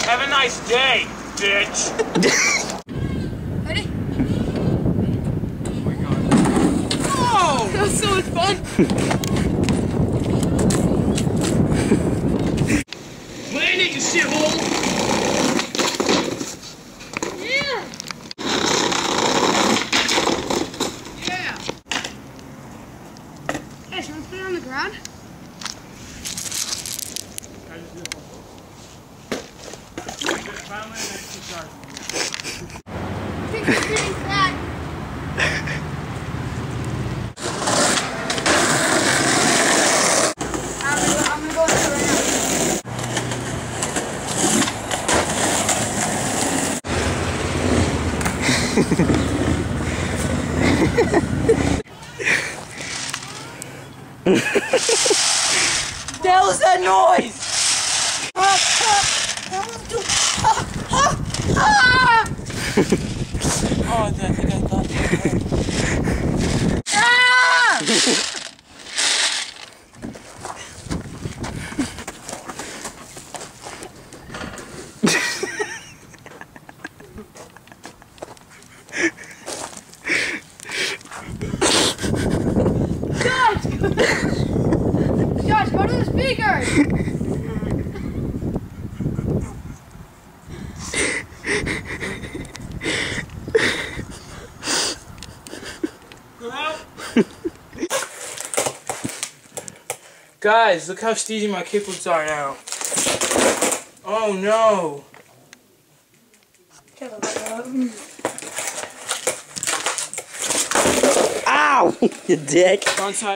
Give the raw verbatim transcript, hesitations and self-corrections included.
Have a nice day, bitch. Ready? Oh my god. Oh! That was so much fun. Landing, you shithole! Yeah! Yeah! Hey, should we put it on the ground? I just did finally an extra charge. I think it's getting flat. I'm gonna, I'm gonna go into the ramp. The hell is that noise? Oh, I think I thought that. Ah! Josh! Josh, go to the speakers! Guys, look how steezy my kickflips are now. Oh no! Ow! You dick. Front side.